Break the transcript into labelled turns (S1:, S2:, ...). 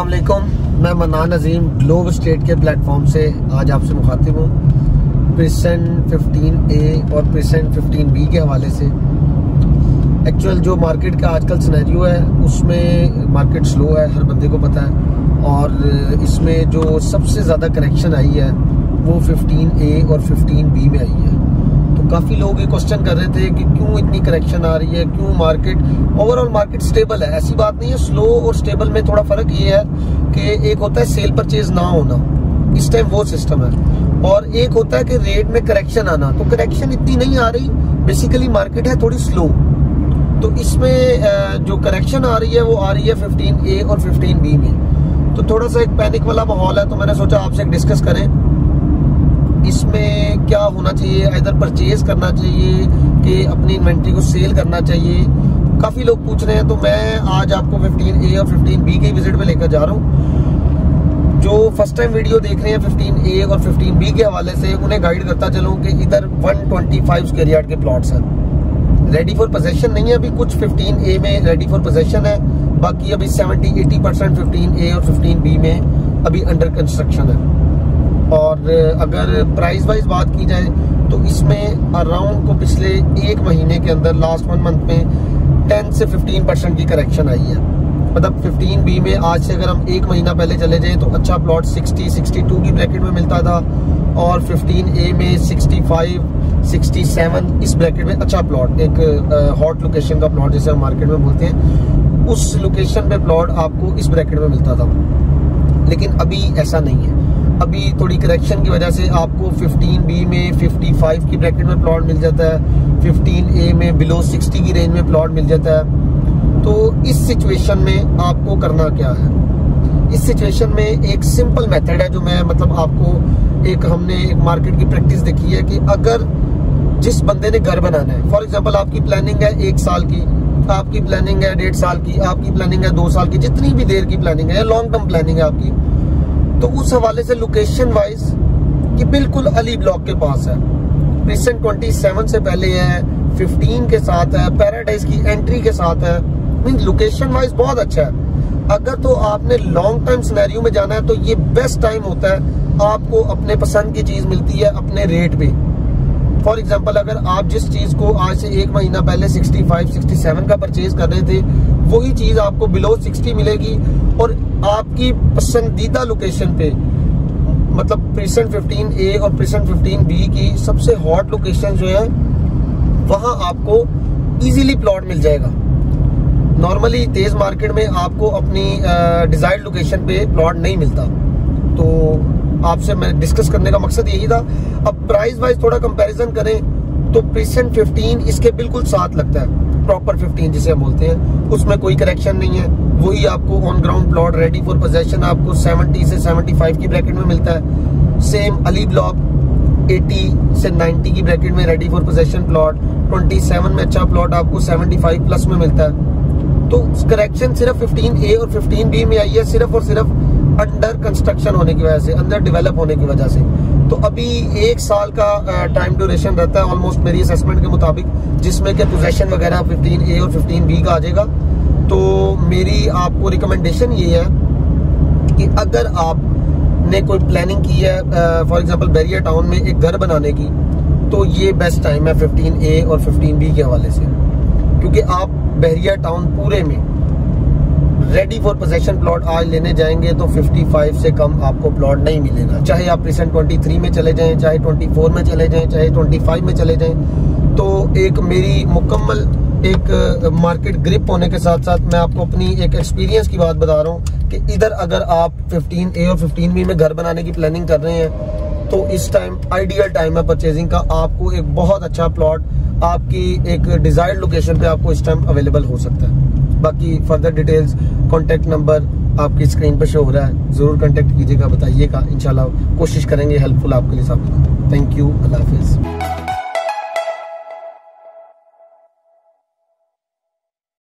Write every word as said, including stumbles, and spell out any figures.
S1: अस्सलाम वालेकुम, मैं मनान अजीम ग्लोब स्टेट के प्लेटफॉर्म से आज आपसे मुखातिब हूँ प्रिसेंट फिफ्टीन ए और प्रिसेंट फिफ्टीन बी के हवाले से। एक्चुअल जो मार्केट का आजकल सिनेरियो है उसमें मार्केट स्लो है, हर बंदे को पता है, और इसमें जो सबसे ज़्यादा करेक्शन आई है वो फिफ्टीन ए और फिफ्टीन बी में आई है। तो काफ़ी लोग ये क्वेश्चन कर रहे थे कि क्यों इतनी करेक्शन आ रही है, क्यों मार्केट ओवरऑल मार्केट स्टेबल है। ऐसी बात नहीं है, स्लो और स्टेबल में थोड़ा फर्क ये है कि एक होता है सेल परचेज ना होना, इस टाइम वो सिस्टम है, और एक होता है कि रेट में करेक्शन आना। तो करेक्शन इतनी नहीं आ रही, बेसिकली मार्केट है थोड़ी स्लो। तो इसमें जो करेक्शन आ रही है वो आ रही है फिफ्टीन ए और फिफ्टीन बी में। तो थोड़ा सा एक पैनिक वाला माहौल है, तो मैंने सोचा आपसे डिस्कस करें इसमें क्या होना चाहिए, इधर परचेज करना चाहिए कि अपनी इन्वेंट्री को सेल करना चाहिए। काफ़ी लोग पूछ रहे हैं, तो मैं आज आपको फिफ्टीन ए और फिफ्टीन बी के विजिट पे लेकर जा रहा हूँ। जो फर्स्ट टाइम वीडियो देख रहे हैं फिफ्टीन ए और फिफ्टीन बी के हवाले से, उन्हें गाइड करता चलूँ कि इधर one twenty five square yard के प्लॉट्स हैं, रेडी फॉर पोजेशन नहीं है अभी। कुछ फिफ्टीन ए में रेडी फॉर पोजेशन है, बाकी अभी seventy eighty percent fifteen A और फिफ्टीन बी में अभी अंडर कंस्ट्रक्शन है। और अगर प्राइस वाइज बात की जाए तो इसमें अराउंड को पिछले एक महीने के अंदर लास्ट वन मंथ में टेन से फिफ्टीन परसेंट की करेक्शन आई है। मतलब फिफ्टीन बी में आज से अगर हम एक महीना पहले चले जाएं तो अच्छा प्लॉट सिक्सटी सिक्सटी टू की ब्रैकेट में मिलता था, और फिफ्टीन ए में सिक्सटी फाइव सिक्सटी सेवन इस ब्रैकेट में अच्छा प्लॉट, एक हॉट लोकेशन का प्लॉट जिसे हम मार्केट में बोलते हैं, उस लोकेशन पे प्लॉट आपको इस ब्रैकेट में मिलता था। लेकिन अभी ऐसा नहीं है, अभी थोड़ी करेक्शन की वजह से आपको फिफ्टीन बी में फिफ्टी फाइव की ब्रैकेट में प्लॉट मिल जाता है, फिफ्टीन ए में बिलो सिक्सटी की रेंज में प्लॉट मिल जाता है। तो इस सिचुएशन में आपको करना क्या है? इस सिचुएशन में एक सिंपल मेथड है जो मैं मतलब आपको एक हमने एक मार्केट की प्रैक्टिस देखी है कि अगर जिस बंदे ने घर बनाना है, फॉर एग्जाम्पल आपकी प्लानिंग है एक साल की, आपकी प्लानिंग है डेढ़ साल की, आपकी प्लानिंग है दो साल की, जितनी भी देर की प्लानिंग है या लॉन्ग टर्म प्लानिंग है आपकी, तो उस हवाले से लोकेशन वाइज कि बिल्कुल अली ब्लॉक के पास है, प्रिसेंट ट्वेंटी सेवन से पहले है, फिफ्टीन के साथ है, पैराडाइज की एंट्री के साथ है, मीन लोकेशन वाइज बहुत अच्छा है। अगर तो आपने लॉन्ग टर्म सिनेरियो में जाना है तो ये बेस्ट टाइम होता है, आपको अपने पसंद की चीज मिलती है अपने रेट पे। फॉर एग्जाम्पल अगर आप जिस चीज को आज से एक महीना पहले सिक्सटी फाइव सिक्सटी सेवन का परचेज कर रहे थे, वही चीज आपको बिलो सिक्सटी मिलेगी, और आपकी पसंदीदा लोकेशन पे, मतलब प्रिसेंट फिफ्टीन ए और प्रिसेंट फिफ्टीन बी की सबसे हॉट लोकेशन जो है वहां आपको इजीली प्लॉट मिल जाएगा। नॉर्मली तेज मार्केट में आपको अपनी डिजायर्ड लोकेशन पे प्लॉट नहीं मिलता। तो आपसे मैं डिस्कस करने का मकसद यही था। अब प्राइस वाइज थोड़ा कंपैरिजन करें तो प्रिसेंट फिफ्टीन इसके बिल्कुल साथ लगता है, प्रॉपर फिफ्टीन जिसे हम बोलते हैं, उसमें कोई करेक्शन नहीं है। वही आपको on ground plot ready for possession आपको सेवेंटी से सेवेंटी फाइव की ब्रैकेट में मिलता है। सेम अली ब्लॉक एटी से नाइंटी की ब्रैकेट में ready for possession plot, twenty seven में अच्छा प्लॉट आपको सेवेंटी फाइव प्लस में मिलता है। तो करेक्शन सिर्फ फिफ्टीन ए और फिफ्टीन बी में आई है, सिर्फ और सिर्फ अंडर कंस्ट्रक्शन होने की वजह से, अंदर डेवलप होने की वजह से। तो अभी एक साल का टाइम ड्यूरेशन रहता है ऑलमोस्ट मेरी असेसमेंट के मुताबिक, जिसमें कि पोजेशन वगैरह फिफ्टीन ए और फिफ्टीन बी का आ जाएगा। तो मेरी आपको रिकमेंडेशन ये है कि अगर आपने कोई प्लानिंग की है फॉर एग्जांपल बैरियर टाउन में एक घर बनाने की, तो ये बेस्ट टाइम है फिफ्टीन ए और फिफ्टीन बी के हवाले से, क्योंकि आप बैरियर टाउन पूरे में रेडी फॉर पोजेशन प्लॉट आज लेने जाएंगे तो फिफ्टी फाइव से कम आपको प्लॉट नहीं मिलेगा। चाहे आप प्रिसेंट ट्वेंटी थ्री में चले जाएं, चाहे ट्वेंटी फोर में चले जाएं, चाहे ट्वेंटी फाइव में चले जाएं। तो एक मेरी मुकम्मल एक मार्केट ग्रिप होने के साथ साथ मैं आपको अपनी एक एक्सपीरियंस की बात बता रहा हूँ कि इधर अगर आप फिफ्टीन ए और फिफ्टीन बी में घर बनाने की प्लानिंग कर रहे हैं तो इस टाइम आइडियल टाइम है परचेजिंग का। आपको एक बहुत अच्छा प्लॉट आपकी एक डिजायर्ड लोकेशन पे आपको इस टाइम अवेलेबल हो सकता है। बाकी फर्दर डिटेल्स कॉन्टेक्ट नंबर आपकी स्क्रीन पर शो हो रहा है, जरूर कॉन्टेक्ट कीजिएगा, बताइएगा, इंशाल्लाह कोशिश करेंगे हेल्पफुल आपके लिए साबित हो। थैंक यू, अल्लाह हाफिज।